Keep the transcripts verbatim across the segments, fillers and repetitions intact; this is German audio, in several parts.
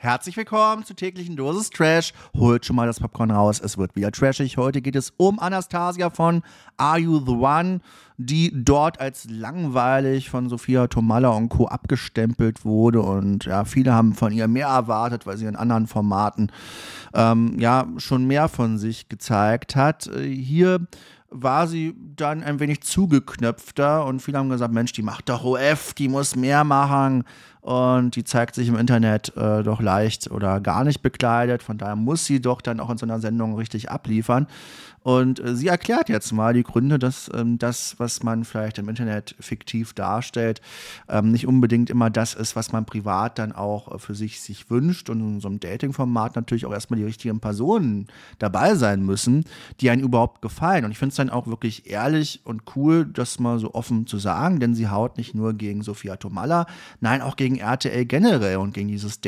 Herzlich willkommen zur täglichen Dosis Trash. Holt schon mal das Popcorn raus, es wird wieder trashig. Heute geht es um Anastasia von Are You The One, die dort als langweilig von Sophia Tomalla und Co. abgestempelt wurde. Und ja, viele haben von ihr mehr erwartet, weil sie in anderen Formaten ähm, ja schon mehr von sich gezeigt hat. Hier war sie dann ein wenig zugeknöpfter und viele haben gesagt, Mensch, die macht doch O F, die muss mehr machen und die zeigt sich im Internet äh, doch leicht oder gar nicht bekleidet, von daher muss sie doch dann auch in so einer Sendung richtig abliefern. Und äh, sie erklärt jetzt mal die Gründe, dass ähm, das, was man vielleicht im Internet fiktiv darstellt, ähm, nicht unbedingt immer das ist, was man privat dann auch äh, für sich sich wünscht. Und in so einem Dating-Format natürlich auch erstmal die richtigen Personen dabei sein müssen, die einem überhaupt gefallen. Und ich finde es dann auch wirklich ehrlich und cool, das mal so offen zu sagen, denn sie haut nicht nur gegen Sophia Tomalla, nein, auch gegen R T L generell und gegen dieses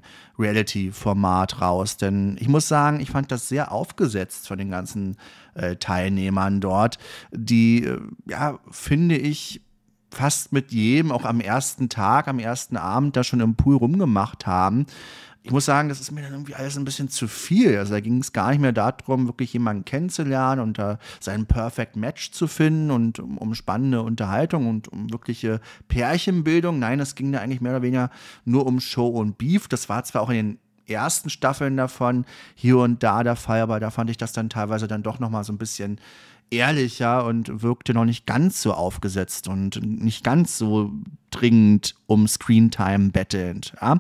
Dating-Reality-Format raus. Denn ich muss sagen, ich fand das sehr aufgesetzt von den ganzen Äh, Teilnehmern dort, die, äh, ja, finde ich, fast mit jedem, auch am ersten Tag, am ersten Abend da schon im Pool rumgemacht haben. Ich muss sagen, das ist mir dann irgendwie alles ein bisschen zu viel. Also da ging es gar nicht mehr darum, wirklich jemanden kennenzulernen und da seinen Perfect Match zu finden und um, um spannende Unterhaltung und um wirkliche Pärchenbildung. Nein, es ging da eigentlich mehr oder weniger nur um Show und Beef. Das war zwar auch in den ersten Staffeln davon hier und da der Fall, aber da fand ich das dann teilweise dann doch noch mal so ein bisschen ehrlicher und wirkte noch nicht ganz so aufgesetzt und nicht ganz so dringend um Screentime bettelnd. Ja.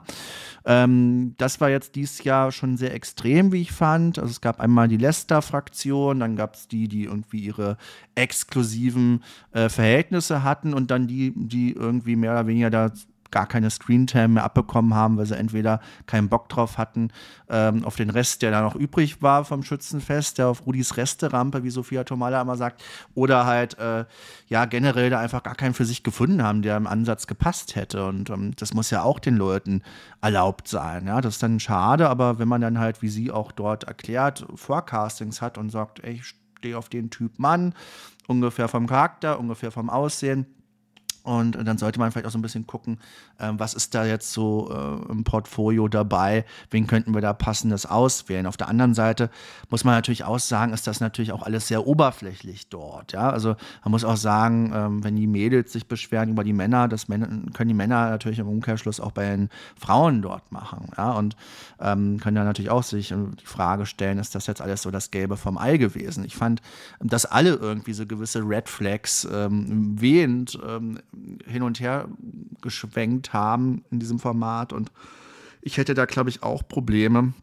Ähm, das war jetzt dieses Jahr schon sehr extrem, wie ich fand. Also es gab einmal die Lester-Fraktion, dann gab es die, die irgendwie ihre exklusiven äh, Verhältnisse hatten und dann die, die irgendwie mehr oder weniger da gar keine Screentime mehr abbekommen haben, weil sie entweder keinen Bock drauf hatten, ähm, auf den Rest, der da noch übrig war vom Schützenfest, der auf Rudis Resterampe, wie Sophia Tomalla immer sagt, oder halt, äh, ja, generell da einfach gar keinen für sich gefunden haben, der im Ansatz gepasst hätte. Und ähm, das muss ja auch den Leuten erlaubt sein. Ja? Das ist dann schade, aber wenn man dann halt, wie sie auch dort erklärt, Forecastings hat und sagt, ey, ich stehe auf den Typ Mann, ungefähr vom Charakter, ungefähr vom Aussehen, und dann sollte man vielleicht auch so ein bisschen gucken, äh, was ist da jetzt so äh, im Portfolio dabei, wen könnten wir da passendes auswählen. Auf der anderen Seite muss man natürlich auch sagen, ist das natürlich auch alles sehr oberflächlich dort. Ja? Also man muss auch sagen, ähm, wenn die Mädels sich beschweren über die Männer, das Männer, können die Männer natürlich im Umkehrschluss auch bei den Frauen dort machen. Ja? Und ähm, können dann natürlich auch sich die Frage stellen, ist das jetzt alles so das Gelbe vom Ei gewesen? Ich fand, dass alle irgendwie so gewisse Red Flags ähm, wehend ähm, hin und her geschwenkt haben in diesem Format und ich hätte da, glaube ich, auch Probleme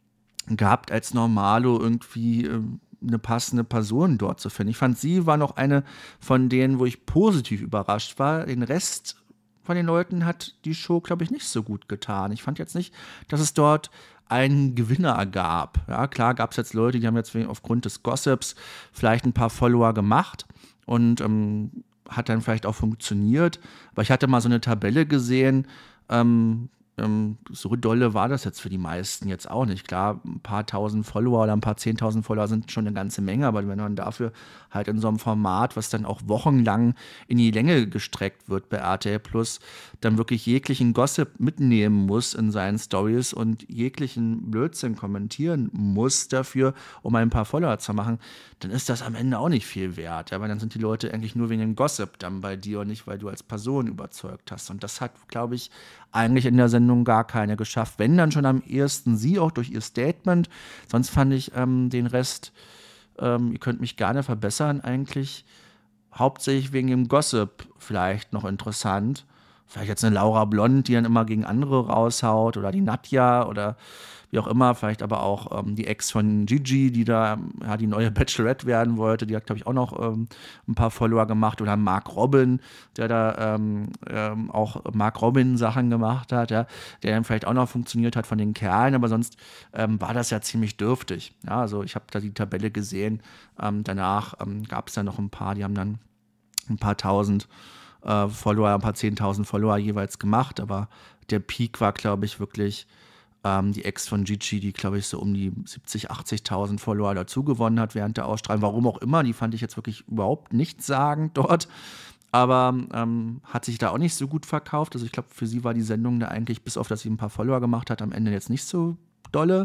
gehabt, als Normalo irgendwie äh, eine passende Person dort zu finden. Ich fand, sie war noch eine von denen, wo ich positiv überrascht war. Den Rest von den Leuten hat die Show, glaube ich, nicht so gut getan. Ich fand jetzt nicht, dass es dort einen Gewinner gab. Ja, klar gab es jetzt Leute, die haben jetzt aufgrund des Gossips vielleicht ein paar Follower gemacht und ähm, hat dann vielleicht auch funktioniert. Aber ich hatte mal so eine Tabelle gesehen, ähm, ähm, so dolle war das jetzt für die meisten jetzt auch nicht. Klar, ein paar tausend Follower oder ein paar zehntausend Follower sind schon eine ganze Menge, aber wenn man dafür halt in so einem Format, was dann auch wochenlang in die Länge gestreckt wird bei R T L Plus, dann wirklich jeglichen Gossip mitnehmen muss in seinen Stories und jeglichen Blödsinn kommentieren muss dafür, um ein paar Follower zu machen, dann ist das am Ende auch nicht viel wert. Ja, weil dann sind die Leute eigentlich nur wegen dem Gossip dann bei dir und nicht, weil du als Person überzeugt hast. Und das hat, glaube ich, eigentlich in der Sendung gar keine geschafft. Wenn, dann schon am ehesten sie, auch durch ihr Statement. Sonst fand ich ähm, den Rest, ähm, ihr könnt mich gerne verbessern, eigentlich hauptsächlich wegen dem Gossip vielleicht noch interessant. Vielleicht jetzt eine Laura Blond, die dann immer gegen andere raushaut, oder die Nadja oder wie auch immer, vielleicht aber auch ähm, die Ex von Gigi, die da ja, die neue Bachelorette werden wollte, die hat, glaube ich, auch noch ähm, ein paar Follower gemacht, oder Mark Robin, der da ähm, ähm, auch Mark Robin Sachen gemacht hat, ja, der dann vielleicht auch noch funktioniert hat von den Kerlen, aber sonst ähm, war das ja ziemlich dürftig. Ja, also ich habe da die Tabelle gesehen, ähm, danach ähm, gab es dann noch ein paar, die haben dann ein paar tausend äh, Follower, ein paar zehntausend Follower jeweils gemacht, aber der Peak war, glaube ich, wirklich Ähm, die Ex von Gigi, die, glaube ich, so um die siebzig-, achtzigtausend Follower dazu gewonnen hat während der Ausstrahlung. Warum auch immer, die fand ich jetzt wirklich überhaupt nichtssagend dort. aber ähm, hat sich da auch nicht so gut verkauft. Also ich glaube, für sie war die Sendung da eigentlich, bis auf dass sie ein paar Follower gemacht hat, am Ende jetzt nicht so dolle.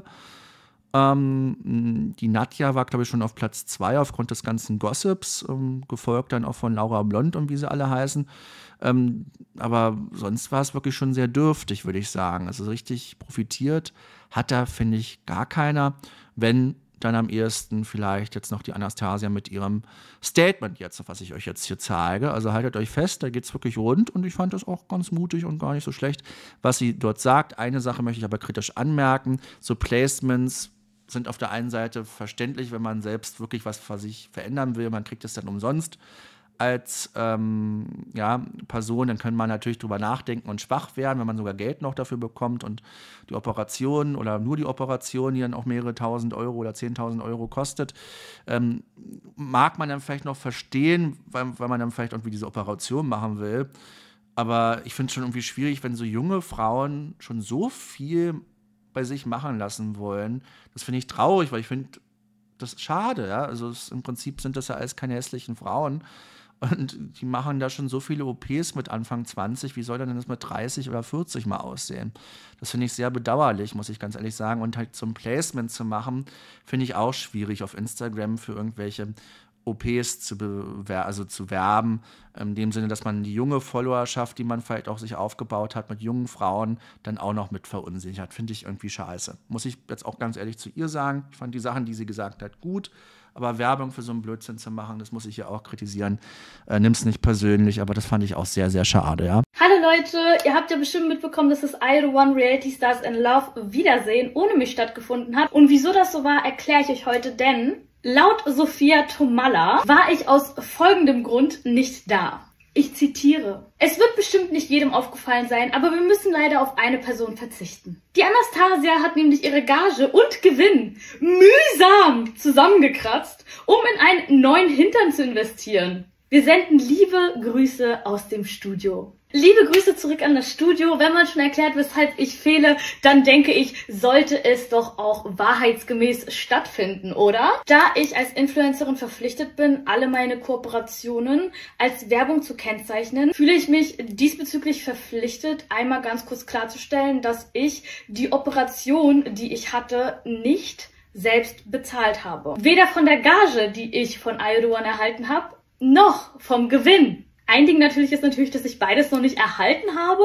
Ähm, die Nadja war, glaube ich, schon auf Platz zwei aufgrund des ganzen Gossips, ähm, gefolgt dann auch von Laura Blond und wie sie alle heißen. Ähm, aber sonst war es wirklich schon sehr dürftig, würde ich sagen. Also richtig profitiert hat da, finde ich, gar keiner. Wenn, dann am ehesten vielleicht jetzt noch die Anastasia mit ihrem Statement jetzt, was ich euch jetzt hier zeige. Also haltet euch fest, da geht es wirklich rund und ich fand das auch ganz mutig und gar nicht so schlecht, was sie dort sagt. Eine Sache möchte ich aber kritisch anmerken. So Placements sind auf der einen Seite verständlich, wenn man selbst wirklich was für sich verändern will. Man kriegt es dann umsonst als ähm, ja, Person. Dann kann man natürlich drüber nachdenken und schwach werden, wenn man sogar Geld noch dafür bekommt und die Operation oder nur die Operation, die dann auch mehrere tausend Euro oder zehntausend Euro kostet, ähm, mag man dann vielleicht noch verstehen, weil, weil man dann vielleicht irgendwie diese Operation machen will. Aber ich finde es schon irgendwie schwierig, wenn so junge Frauen schon so viel bei sich machen lassen wollen. Das finde ich traurig, weil ich finde das ist schade. Ja? Also es, im Prinzip sind das ja alles keine hässlichen Frauen. Und die machen da schon so viele O Ps mit Anfang zwanzig. Wie soll denn das mit dreißig oder vierzig mal aussehen? Das finde ich sehr bedauerlich, muss ich ganz ehrlich sagen. Und halt zum Placement zu machen, finde ich auch schwierig auf Instagram für irgendwelche O Ps zu, bewer also zu werben, in dem Sinne, dass man die junge Followerschaft, die man vielleicht auch sich aufgebaut hat mit jungen Frauen, dann auch noch mit verunsichert. Finde ich irgendwie scheiße. Muss ich jetzt auch ganz ehrlich zu ihr sagen. Ich fand die Sachen, die sie gesagt hat, gut, aber Werbung für so einen Blödsinn zu machen, das muss ich ja auch kritisieren. Äh, nimm's nicht persönlich, aber das fand ich auch sehr, sehr schade, ja. Hallo Leute, ihr habt ja bestimmt mitbekommen, dass das I D O One Reality Stars in Love Wiedersehen ohne mich stattgefunden hat. Und wieso das so war, erkläre ich euch heute, denn laut Sophia Tomalla war ich aus folgendem Grund nicht da. Ich zitiere: Es wird bestimmt nicht jedem aufgefallen sein, aber wir müssen leider auf eine Person verzichten. Die Anastasia hat nämlich ihre Gage und Gewinn mühsam zusammengekratzt, um in einen neuen Hintern zu investieren. Wir senden liebe Grüße aus dem Studio. Liebe Grüße zurück an das Studio. Wenn man schon erklärt, weshalb ich fehle, dann denke ich, sollte es doch auch wahrheitsgemäß stattfinden, oder? Da ich als Influencerin verpflichtet bin, alle meine Kooperationen als Werbung zu kennzeichnen, fühle ich mich diesbezüglich verpflichtet, einmal ganz kurz klarzustellen, dass ich die Operation, die ich hatte, nicht selbst bezahlt habe. Weder von der Gage, die ich von I D O One erhalten habe, noch vom Gewinn. Ein Ding natürlich ist natürlich, dass ich beides noch nicht erhalten habe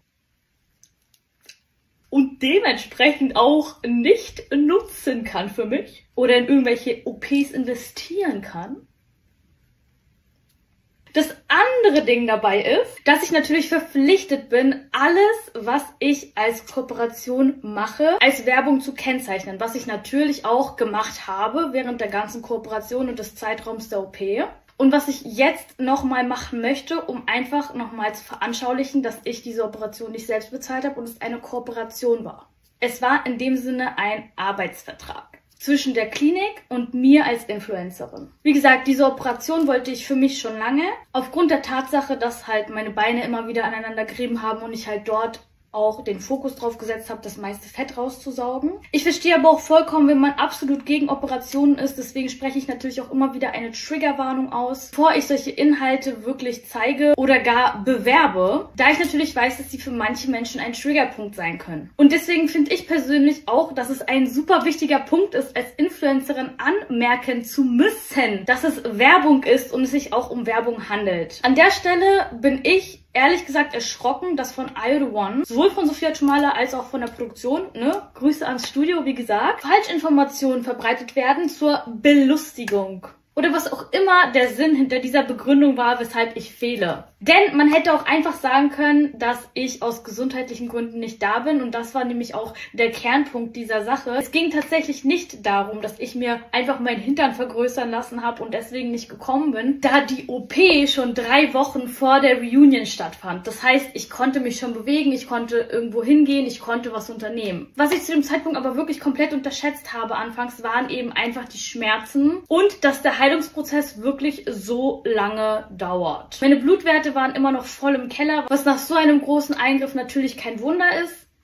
und dementsprechend auch nicht nutzen kann für mich oder in irgendwelche O Ps investieren kann. Das andere Ding dabei ist, dass ich natürlich verpflichtet bin, alles, was ich als Kooperation mache, als Werbung zu kennzeichnen, was ich natürlich auch gemacht habe während der ganzen Kooperation und des Zeitraums der O P. Und was ich jetzt nochmal machen möchte, um einfach nochmal zu veranschaulichen, dass ich diese Operation nicht selbst bezahlt habe und es eine Kooperation war. Es war in dem Sinne ein Arbeitsvertrag zwischen der Klinik und mir als Influencerin. Wie gesagt, diese Operation wollte ich für mich schon lange. Aufgrund der Tatsache, dass halt meine Beine immer wieder aneinander gerieben haben und ich halt dort auch den Fokus drauf gesetzt habe, das meiste Fett rauszusaugen. Ich verstehe aber auch vollkommen, wenn man absolut gegen Operationen ist. Deswegen spreche ich natürlich auch immer wieder eine Triggerwarnung aus, bevor ich solche Inhalte wirklich zeige oder gar bewerbe, da ich natürlich weiß, dass sie für manche Menschen ein Triggerpunkt sein können. Und deswegen finde ich persönlich auch, dass es ein super wichtiger Punkt ist, als Influencerin anmerken zu müssen, dass es Werbung ist und es sich auch um Werbung handelt. An der Stelle bin ich ehrlich gesagt erschrocken, dass von I D O One, sowohl von Sophia Tomalla als auch von der Produktion, ne, Grüße ans Studio, wie gesagt, Falschinformationen verbreitet werden zur Belustigung. Oder was auch immer der Sinn hinter dieser Begründung war, weshalb ich fehle. Denn man hätte auch einfach sagen können, dass ich aus gesundheitlichen Gründen nicht da bin. Und das war nämlich auch der Kernpunkt dieser Sache. Es ging tatsächlich nicht darum, dass ich mir einfach meinen Hintern vergrößern lassen habe und deswegen nicht gekommen bin, da die O P schon drei Wochen vor der Reunion stattfand. Das heißt, ich konnte mich schon bewegen, ich konnte irgendwo hingehen, ich konnte was unternehmen. Was ich zu dem Zeitpunkt aber wirklich komplett unterschätzt habe anfangs, waren eben einfach die Schmerzen und dass der Heilungsprozess wirklich so lange dauert. Meine Blutwerte waren immer noch voll im Keller, was nach so einem großen Eingriff natürlich kein Wunder ist.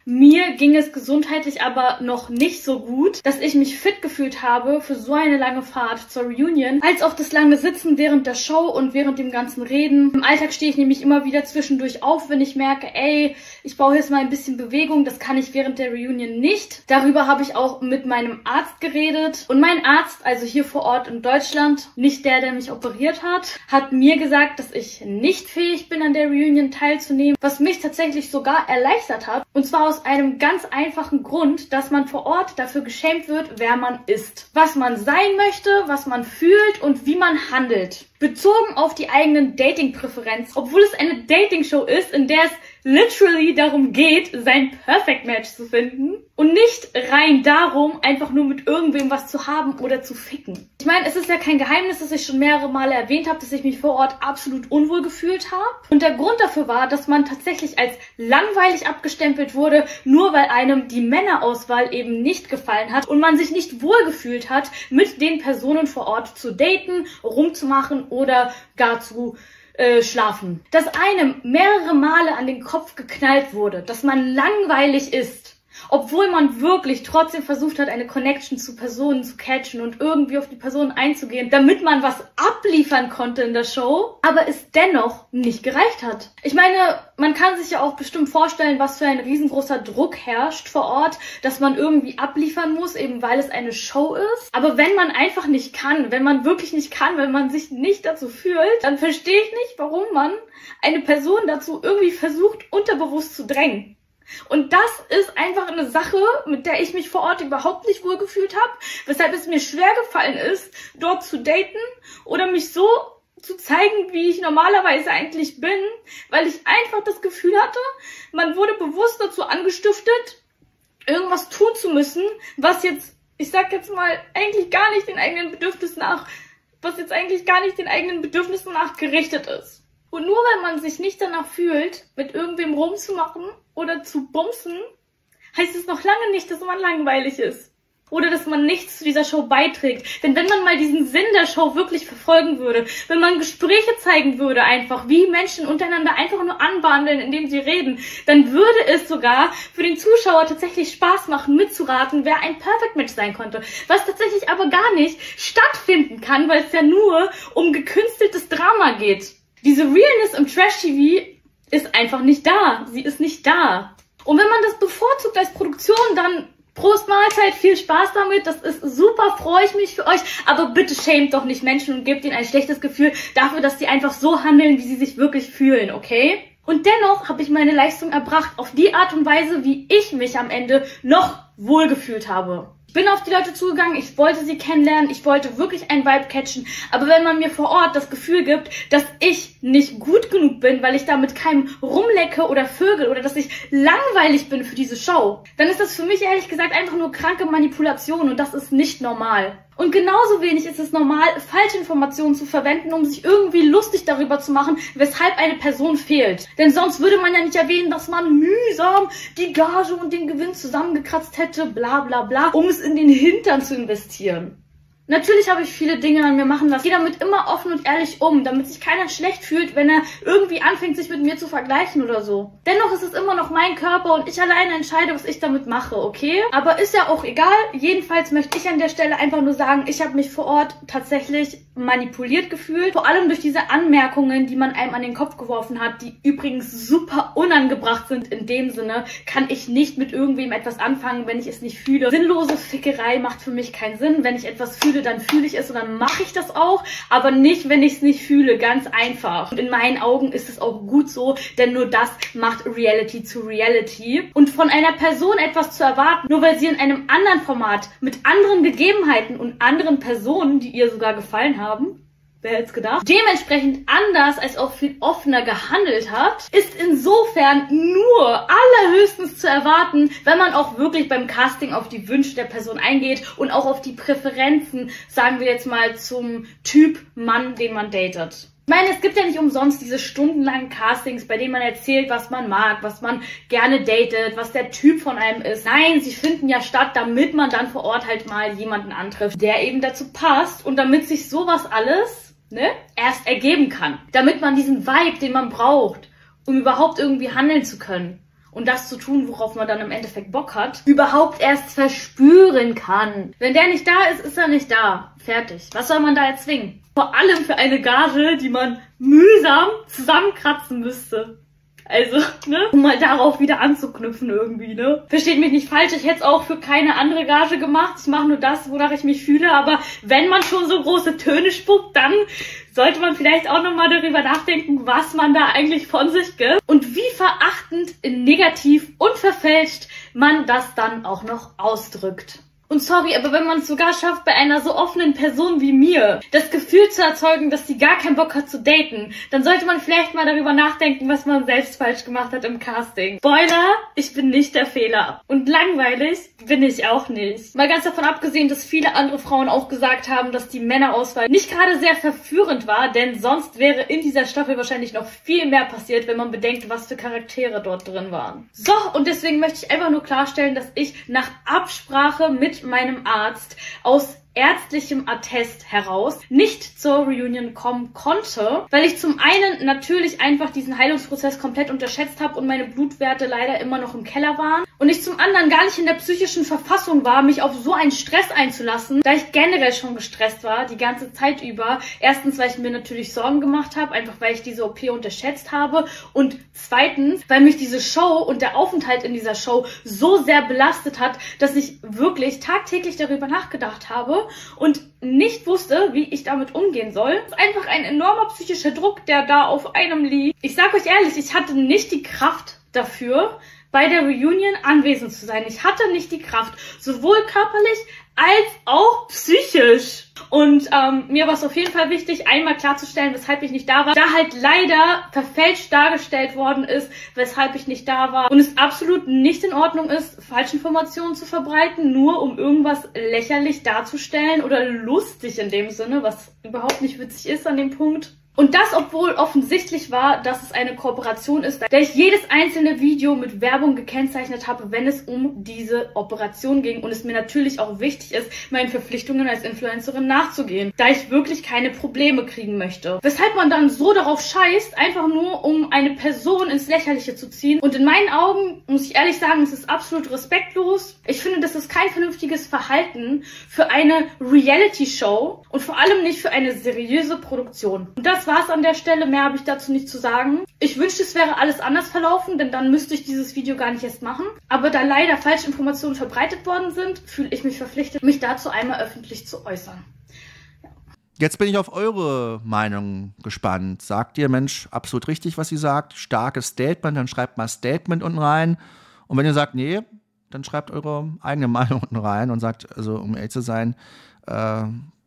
Mir ging es gesundheitlich aber noch nicht so gut, dass ich mich fit gefühlt habe für so eine lange Fahrt zur Reunion, als auch das lange Sitzen während der Show und während dem ganzen Reden. Im Alltag stehe ich nämlich immer wieder zwischendurch auf, wenn ich merke, ey, ich brauche jetzt mal ein bisschen Bewegung. Das kann ich während der Reunion nicht. Darüber habe ich auch mit meinem Arzt geredet. Und mein Arzt, also hier vor Ort in Deutschland, nicht der, der mich operiert hat, hat mir gesagt, dass ich nicht fähig bin, an der Reunion teilzunehmen, was mich tatsächlich sogar erleichtert hat. Und zwar aus einem ganz einfachen Grund, dass man vor Ort dafür geschämt wird, wer man ist. Was man sein möchte, was man fühlt und wie man handelt. Bezogen auf die eigenen Dating-Präferenzen, obwohl es eine Dating-Show ist, in der es literally darum geht, sein Perfect Match zu finden und nicht rein darum, einfach nur mit irgendwem was zu haben oder zu ficken. Ich meine, es ist ja kein Geheimnis, dass ich schon mehrere Male erwähnt habe, dass ich mich vor Ort absolut unwohl gefühlt habe. Und der Grund dafür war, dass man tatsächlich als langweilig abgestempelt wurde, nur weil einem die Männerauswahl eben nicht gefallen hat und man sich nicht wohl gefühlt hat, mit den Personen vor Ort zu daten, rumzumachen oder gar zu Äh, schlafen. Dass einem mehrere Male an den Kopf geknallt wurde, dass man langweilig ist, obwohl man wirklich trotzdem versucht hat, eine Connection zu Personen zu catchen und irgendwie auf die Personen einzugehen, damit man was abliefern konnte in der Show, aber es dennoch nicht gereicht hat. Ich meine, man kann sich ja auch bestimmt vorstellen, was für ein riesengroßer Druck herrscht vor Ort, dass man irgendwie abliefern muss, eben weil es eine Show ist. Aber wenn man einfach nicht kann, wenn man wirklich nicht kann, wenn man sich nicht dazu fühlt, dann verstehe ich nicht, warum man eine Person dazu irgendwie versucht, unterbewusst zu drängen. Und das ist einfach eine Sache, mit der ich mich vor Ort überhaupt nicht wohlgefühlt habe, weshalb es mir schwer gefallen ist, dort zu daten oder mich so zu zeigen, wie ich normalerweise eigentlich bin, weil ich einfach das Gefühl hatte, man wurde bewusst dazu angestiftet, irgendwas tun zu müssen, was jetzt, ich sag jetzt mal, eigentlich gar nicht den eigenen Bedürfnissen nach, was jetzt eigentlich gar nicht den eigenen Bedürfnissen nach gerichtet ist. Und nur weil man sich nicht danach fühlt, mit irgendwem rumzumachen oder zu bumsen, heißt es noch lange nicht, dass man langweilig ist. Oder dass man nichts zu dieser Show beiträgt. Denn wenn man mal diesen Sinn der Show wirklich verfolgen würde, wenn man Gespräche zeigen würde einfach, wie Menschen untereinander einfach nur anbandeln, indem sie reden, dann würde es sogar für den Zuschauer tatsächlich Spaß machen, mitzuraten, wer ein Perfect Match sein konnte. Was tatsächlich aber gar nicht stattfinden kann, weil es ja nur um gekünsteltes Drama geht. Diese Realness im Trash-T V ist einfach nicht da. Sie ist nicht da. Und wenn man das bevorzugt als Produktion, dann Prost Mahlzeit, viel Spaß damit. Das ist super, freue ich mich für euch. Aber bitte schämt doch nicht Menschen und gebt ihnen ein schlechtes Gefühl dafür, dass sie einfach so handeln, wie sie sich wirklich fühlen, okay? Und dennoch habe ich meine Leistung erbracht auf die Art und Weise, wie ich mich am Ende noch wohlgefühlt habe. Ich bin auf die Leute zugegangen, ich wollte sie kennenlernen, ich wollte wirklich einen Vibe catchen, aber wenn man mir vor Ort das Gefühl gibt, dass ich nicht gut genug bin, weil ich da mit keinem rumlecke oder vögel oder dass ich langweilig bin für diese Show, dann ist das für mich ehrlich gesagt einfach nur kranke Manipulation und das ist nicht normal. Und genauso wenig ist es normal, falsche Informationen zu verwenden, um sich irgendwie lustig darüber zu machen, weshalb eine Person fehlt. Denn sonst würde man ja nicht erwähnen, dass man mühsam die Gage und den Gewinn zusammengekratzt hätte, bla bla bla, um es in den Hintern zu investieren. Natürlich habe ich viele Dinge an mir machen lassen. Ich gehe damit immer offen und ehrlich um, damit sich keiner schlecht fühlt, wenn er irgendwie anfängt, sich mit mir zu vergleichen oder so. Dennoch ist es immer noch mein Körper und ich alleine entscheide, was ich damit mache, okay? Aber ist ja auch egal. Jedenfalls möchte ich an der Stelle einfach nur sagen, ich habe mich vor Ort tatsächlich manipuliert gefühlt. Vor allem durch diese Anmerkungen, die man einem an den Kopf geworfen hat, die übrigens super unangebracht sind in dem Sinne, kann ich nicht mit irgendwem etwas anfangen, wenn ich es nicht fühle. Sinnlose Fickerei macht für mich keinen Sinn. Wenn ich etwas fühle, dann fühle ich es und dann mache ich das auch, aber nicht, wenn ich es nicht fühle, ganz einfach. Und in meinen Augen ist es auch gut so, denn nur das macht Reality zu Reality. Und von einer Person etwas zu erwarten, nur weil sie in einem anderen Format mit anderen Gegebenheiten und anderen Personen, die ihr sogar gefallen haben, wer hätte es gedacht, dementsprechend anders als auch viel offener gehandelt hat, ist insofern nur allerhöchstens zu erwarten, wenn man auch wirklich beim Casting auf die Wünsche der Person eingeht und auch auf die Präferenzen, sagen wir jetzt mal, zum Typ Mann, den man datet. Ich meine, es gibt ja nicht umsonst diese stundenlangen Castings, bei denen man erzählt, was man mag, was man gerne datet, was der Typ von einem ist. Nein, sie finden ja statt, damit man dann vor Ort halt mal jemanden antrifft, der eben dazu passt und damit sich sowas alles Ne, erst ergeben kann. Damit man diesen Vibe, den man braucht, um überhaupt irgendwie handeln zu können. und das zu tun, worauf man dann im Endeffekt Bock hat, überhaupt erst verspüren kann. Wenn der nicht da ist, ist er nicht da. Fertig. Was soll man da erzwingen? Vor allem für eine Gage, die man mühsam zusammenkratzen müsste. Also, ne, um mal darauf wieder anzuknüpfen irgendwie, ne. Versteht mich nicht falsch, ich hätte es auch für keine andere Gage gemacht. Ich mache nur das, wonach ich mich fühle. Aber wenn man schon so große Töne spuckt, dann sollte man vielleicht auch nochmal darüber nachdenken, was man da eigentlich von sich gibt. Und wie verachtend, negativ und verfälscht man das dann auch noch ausdrückt. Und sorry, aber wenn man es sogar schafft, bei einer so offenen Person wie mir das Gefühl zu erzeugen, dass sie gar keinen Bock hat zu daten, dann sollte man vielleicht mal darüber nachdenken, was man selbst falsch gemacht hat im Casting. Spoiler, ich bin nicht der Fehler. Und langweilig bin ich auch nicht. Mal ganz davon abgesehen, dass viele andere Frauen auch gesagt haben, dass die Männerauswahl nicht gerade sehr verführend war, denn sonst wäre in dieser Staffel wahrscheinlich noch viel mehr passiert, wenn man bedenkt, was für Charaktere dort drin waren. So, und deswegen möchte ich einfach nur klarstellen, dass ich nach Absprache mit meinem Arzt aus ärztlichem Attest heraus nicht zur Reunion kommen konnte, weil ich zum einen natürlich einfach diesen Heilungsprozess komplett unterschätzt habe und meine Blutwerte leider immer noch im Keller waren und ich zum anderen gar nicht in der psychischen Verfassung war, mich auf so einen Stress einzulassen, da ich generell schon gestresst war, die ganze Zeit über. Erstens, weil ich mir natürlich Sorgen gemacht habe, einfach weil ich diese O P unterschätzt habe und zweitens, weil mich diese Show und der Aufenthalt in dieser Show so sehr belastet hat, dass ich wirklich tagtäglich darüber nachgedacht habe und nicht wusste, wie ich damit umgehen soll. Es ist einfach ein enormer psychischer Druck, der da auf einem liegt. Ich sag euch ehrlich, ich hatte nicht die Kraft dafür, bei der Reunion anwesend zu sein. Ich hatte nicht die Kraft, sowohl körperlich als auch psychisch. Und ähm, mir war es auf jeden Fall wichtig, einmal klarzustellen, weshalb ich nicht da war. Da halt leider verfälscht dargestellt worden ist, weshalb ich nicht da war. Und es absolut nicht in Ordnung ist, Falschinformationen zu verbreiten, nur um irgendwas lächerlich darzustellen oder lustig in dem Sinne, was überhaupt nicht witzig ist an dem Punkt. Und das, obwohl offensichtlich war, dass es eine Kooperation ist, da ich jedes einzelne Video mit Werbung gekennzeichnet habe, wenn es um diese Operation ging und es mir natürlich auch wichtig ist, meinen Verpflichtungen als Influencerin nachzugehen, da ich wirklich keine Probleme kriegen möchte. Weshalb man dann so darauf scheißt, einfach nur um eine Person ins Lächerliche zu ziehen. Und in meinen Augen, muss ich ehrlich sagen, es ist absolut respektlos. Ich finde, das ist kein vernünftiges Verhalten für eine Reality-Show und vor allem nicht für eine seriöse Produktion. Und das war es an der Stelle, mehr habe ich dazu nicht zu sagen. Ich wünschte, es wäre alles anders verlaufen, denn dann müsste ich dieses Video gar nicht erst machen. Aber da leider Falschinformationen verbreitet worden sind, fühle ich mich verpflichtet, mich dazu einmal öffentlich zu äußern. Ja. Jetzt bin ich auf eure Meinung gespannt. Sagt ihr, Mensch, absolut richtig, was sie sagt? Starkes Statement, dann schreibt mal Statement unten rein. Und wenn ihr sagt, nee, dann schreibt eure eigene Meinung unten rein und sagt, also um ehrlich zu sein, äh,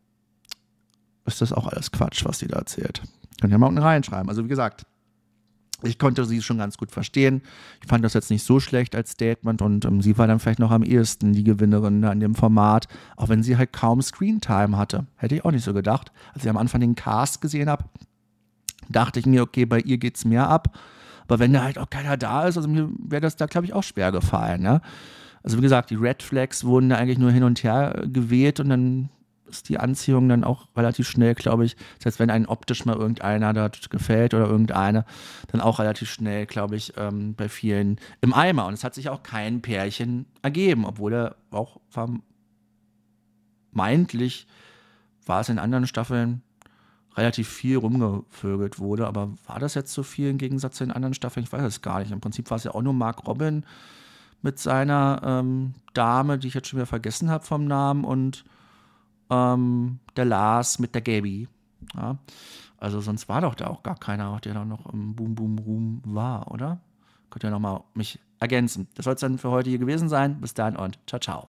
ist das auch alles Quatsch, was sie da erzählt. Könnt ihr mal unten reinschreiben. Also wie gesagt, ich konnte sie schon ganz gut verstehen. Ich fand das jetzt nicht so schlecht als Statement und ähm, sie war dann vielleicht noch am ehesten die Gewinnerin da in dem Format, auch wenn sie halt kaum Screentime hatte. Hätte ich auch nicht so gedacht. Als ich am Anfang den Cast gesehen habe, dachte ich mir, okay, bei ihr geht's mehr ab. Aber wenn da halt auch keiner da ist, also mir wäre das da, glaube ich, auch schwer gefallen. Ne? Also wie gesagt, die Red Flags wurden da eigentlich nur hin und her gewählt und dann ist die Anziehung dann auch relativ schnell, glaube ich. Das heißt, wenn einem optisch mal irgendeiner dort gefällt oder irgendeine, dann auch relativ schnell, glaube ich, ähm, bei vielen im Eimer. Und es hat sich auch kein Pärchen ergeben, obwohl er auch vermeintlich war es in anderen Staffeln relativ viel rumgevögelt wurde. Aber war das jetzt so viel im Gegensatz zu den anderen Staffeln? Ich weiß es gar nicht. Im Prinzip war es ja auch nur Mark Robin mit seiner ähm, Dame, die ich jetzt schon wieder vergessen habe vom Namen, und Ähm, der Lars mit der Gaby. Ja? Also sonst war doch da auch gar keiner, der da noch im Boom Boom Room war, oder? Könnt ihr nochmal mich ergänzen. Das soll es dann für heute hier gewesen sein. Bis dann und ciao, ciao.